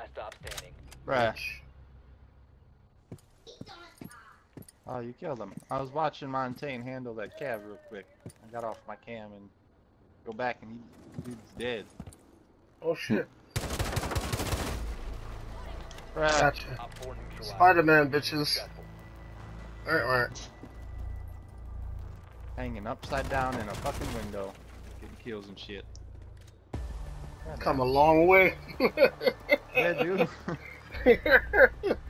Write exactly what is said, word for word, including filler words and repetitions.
Last stop standing. Bruh. Oh, you killed him. I was watching Montaigne handle that cab real quick. I got off my cam and go back and he, dude's dead. Oh shit. Bruh. Gotcha. Op four neutralized. Spider-Man, bitches. Successful. Alright, alright. Hanging upside down in a fucking window. Getting kills and shit. God Come damn. a long way. Yeah, dude.